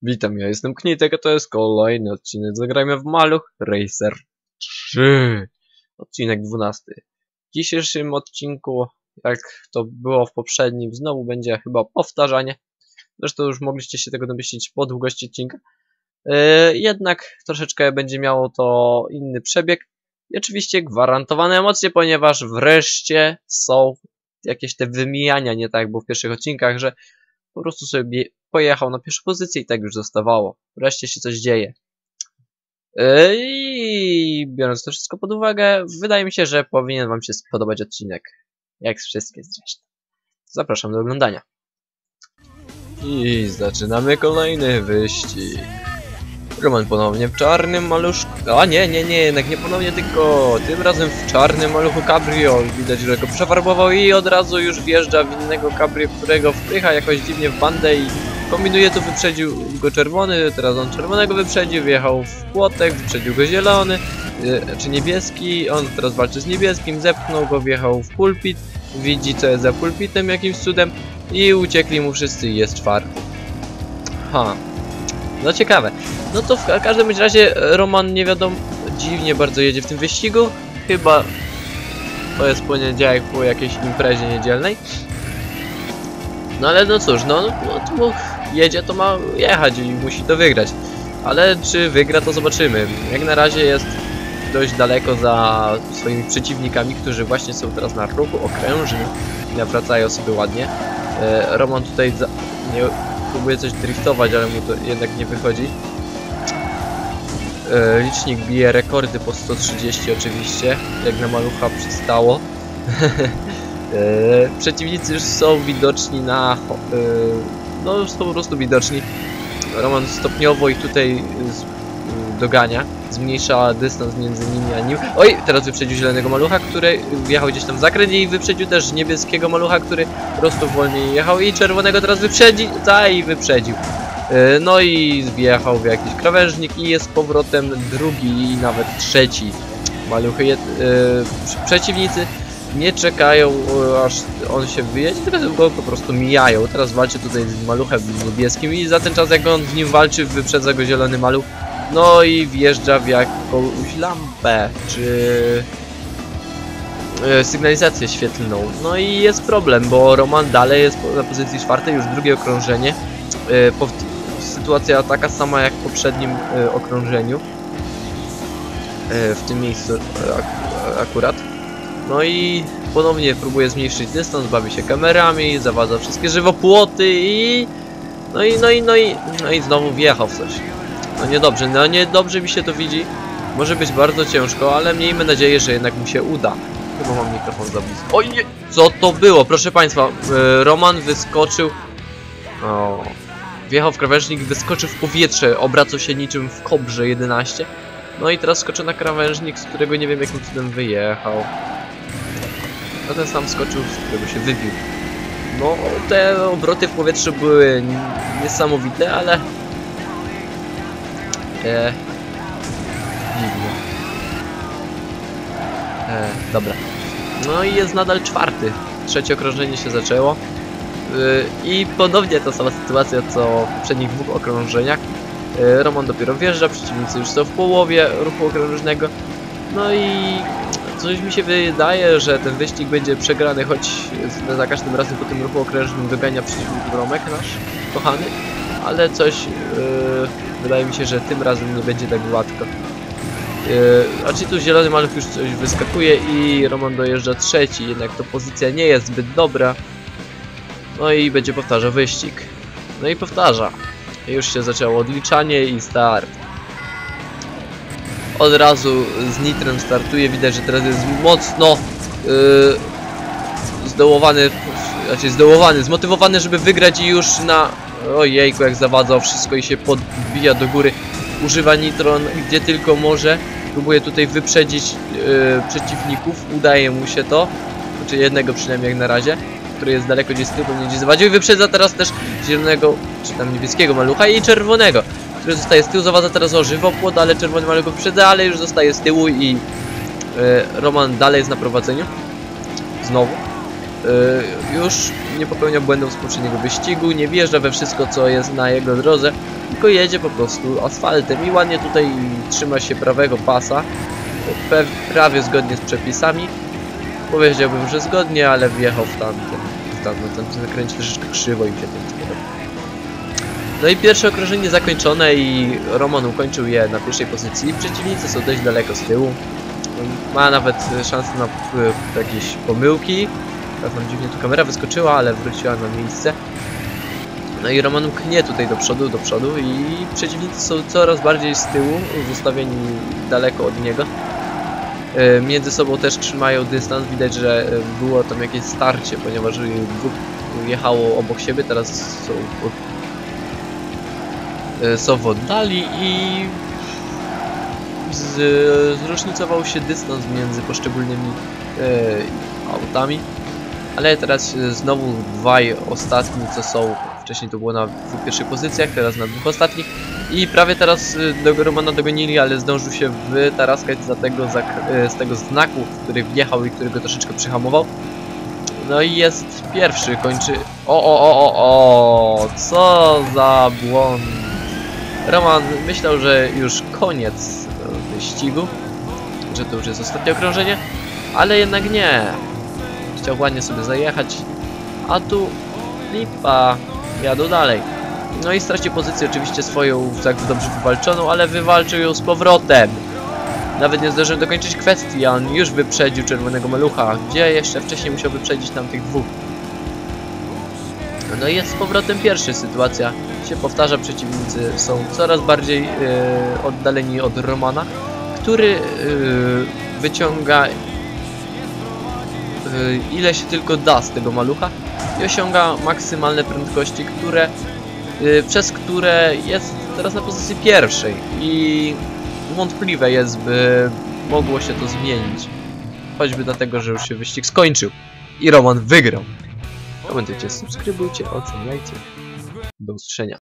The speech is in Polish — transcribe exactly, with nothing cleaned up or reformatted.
Witam, ja jestem Knitek, a to jest kolejny odcinek. Zagrajmy w Maluch Racer trzy. Odcinek dwunasty. W dzisiejszym odcinku, jak to było w poprzednim, znowu będzie chyba powtarzanie. Zresztą już mogliście się tego domyślić po długości odcinka. Yy, jednak troszeczkę będzie miało to inny przebieg. I oczywiście gwarantowane emocje, ponieważ wreszcie są jakieś te wymijania, nie tak jak było w pierwszych odcinkach, że po prostu sobie pojechał na pierwszą pozycję i tak już zostawało. Wreszcie się coś dzieje. Yy, I biorąc to wszystko pod uwagę, wydaje mi się, że powinien wam się spodobać odcinek. Jak wszystkie zresztą. Zapraszam do oglądania. I zaczynamy kolejny wyścig. Roman ponownie w czarnym maluszku. A nie, nie, nie, jednak nie ponownie, tylko tym razem w czarnym maluchu cabrio. Widać, że go przefarbował i od razu już wjeżdża w innego cabrio, którego wpycha jakoś dziwnie w bandę i kombinuje tu, wyprzedził go czerwony, teraz on czerwonego wyprzedził, wjechał w płotek, wyprzedził go zielony, yy, czy niebieski, on teraz walczy z niebieskim, zepchnął go, wjechał w pulpit, widzi co jest za pulpitem jakimś cudem i uciekli mu wszyscy i jest czwarty. Ha. No ciekawe. No to w każdym razie Roman nie wiadomo, dziwnie bardzo jedzie w tym wyścigu. Chyba to jest poniedziałek po jakiejś imprezie niedzielnej. No ale no cóż, no, no to jedzie, to ma jechać i musi to wygrać. Ale czy wygra, to zobaczymy. Jak na razie jest dość daleko za swoimi przeciwnikami, którzy właśnie są teraz na ruchu okrężnym i nawracają sobie ładnie. E, Roman tutaj za, nie, próbuje coś driftować, ale mu to jednak nie wychodzi. E, licznik bije rekordy po sto trzydzieści oczywiście, jak na malucha przystało. e, przeciwnicy już są widoczni na... E, no już są po prostu widoczni. Roman stopniowo ich tutaj z, dogania, zmniejsza dystans między nimi a nim. Oj, teraz wyprzedził zielonego malucha, który wjechał gdzieś tam w zakręt i wyprzedził też niebieskiego malucha, który po prostu wolniej jechał i czerwonego teraz wyprzedzi, ta i wyprzedził. No i wjechał w jakiś krawężnik i jest z powrotem drugi i nawet trzeci. Maluchy, yy, przeciwnicy nie czekają, aż on się wyjedzie, teraz go po prostu mijają. Teraz walczy tutaj z maluchem niebieskim i za ten czas, jak on z nim walczy, wyprzedza go zielony maluch. No i wjeżdża w jakąś lampę, czy yy, sygnalizację świetlną. No i jest problem, bo Roman dalej jest na pozycji czwartej, już drugie okrążenie. Yy, sytuacja taka sama jak w poprzednim yy, okrążeniu. Yy, w tym miejscu yy, ak akurat. No i ponownie próbuje zmniejszyć dystans, bawi się kamerami, zawadza wszystkie żywopłoty i... No i, no i, no i, no i znowu wjechał w coś. No niedobrze, no niedobrze mi się to widzi. Może być bardzo ciężko, ale miejmy nadzieję, że jednak mu się uda. Chyba mam mikrofon za blisko. Oj, co to było? Proszę państwa, yy, Roman wyskoczył... O, wjechał w krawężnik, wyskoczył w powietrze, obracał się niczym w Kobrze jedenaście. No i teraz skoczył na krawężnik, z którego nie wiem jakim cudem wyjechał. No ten sam skoczył, z którego się wybił. No, te obroty w powietrzu były niesamowite, ale... Eee... Dziwnie. Eee, dobra. No i jest nadal czwarty. Trzecie okrążenie się zaczęło. Yy, I ponownie ta sama sytuacja, co w poprzednich dwóch okrążeniach. Yy, Roman dopiero wjeżdża, przeciwnicy już są w połowie ruchu okrężnego. No i... Coś mi się wydaje, że ten wyścig będzie przegrany, choć za każdym razem po tym ruchu okrężnym dogania przeciwników Romek nasz kochany, ale coś yy, wydaje mi się, że tym razem nie będzie tak gładko. Yy, a czy tu zielony maluch już coś wyskakuje i Roman dojeżdża trzeci, jednak to pozycja nie jest zbyt dobra. No i będzie powtarzał wyścig. No i powtarza. Już się zaczęło odliczanie i start. Od razu z nitrem startuje, widać, że teraz jest mocno yy, zdołowany, znaczy zdołowany, zmotywowany, żeby wygrać i już na... Ojejku, jak zawadzał wszystko i się podbija do góry. Używa nitron gdzie tylko może. Próbuje tutaj wyprzedzić yy, przeciwników, udaje mu się to. Znaczy jednego przynajmniej jak na razie, który jest daleko gdzieś z tyłu, nie gdzieś zawadził i wyprzedza teraz też zielonego, czy tam niebieskiego malucha i czerwonego, który zostaje z tyłu, zawadza teraz o żywopłot, ale czerwony maluch go wyprzedza, ale już zostaje z tyłu i yy, Roman dalej jest na prowadzeniu. Znowu. Yy, już nie popełnia błędów z poprzedniego wyścigu, nie wjeżdża we wszystko, co jest na jego drodze tylko jedzie po prostu asfaltem i ładnie tutaj trzyma się prawego pasa, pe prawie zgodnie z przepisami. Powiedziałbym, że zgodnie, ale wjechał w tamten, w tamten, tamten zakręcie troszeczkę krzywo i się tym spodoba. No i pierwsze okrążenie zakończone i Roman ukończył je na pierwszej pozycji. Przeciwnicy są dość daleko z tyłu. Ma nawet szansę na jakieś pomyłki. Teraz nam dziwnie tu kamera wyskoczyła, ale wróciła na miejsce. No i Roman knie tutaj do przodu, do przodu i przeciwnicy są coraz bardziej z tyłu, zostawieni daleko od niego. Między sobą też trzymają dystans, widać, że było tam jakieś starcie, ponieważ dwóch jechało obok siebie, teraz są, są w oddali i z, zróżnicował się dystans między poszczególnymi e, autami. Ale teraz znowu dwaj ostatni, co są, wcześniej to było na dwóch pierwszych pozycjach, teraz na dwóch ostatnich. I prawie teraz do Romana dogonili, ale zdążył się wytaraskać za tego, za, z tego znaku, w który wjechał i który go troszeczkę przyhamował. No i jest pierwszy, kończy... O, o, o, o, o, co za błąd. Roman myślał, że już koniec wyścigu, że to już jest ostatnie okrążenie, ale jednak nie. Chciał ładnie sobie zajechać, a tu lipa, jadą dalej. No i straci pozycję oczywiście swoją tak dobrze wywalczoną, ale wywalczył ją z powrotem. Nawet nie zdążyłem dokończyć kwestii, a on już wyprzedził czerwonego malucha, gdzie jeszcze wcześniej musiał wyprzedzić tam tych dwóch. No i jest z powrotem pierwszy, sytuacja się powtarza, przeciwnicy są coraz bardziej yy, oddaleni od Romana, który yy, wyciąga ile się tylko da z tego malucha i osiąga maksymalne prędkości, które, yy, przez które jest teraz na pozycji pierwszej i wątpliwe jest, by mogło się to zmienić, choćby dlatego, że już się wyścig skończył i Roman wygrał. Komentujcie, subskrybujcie, oceniajcie. Do usłyszenia.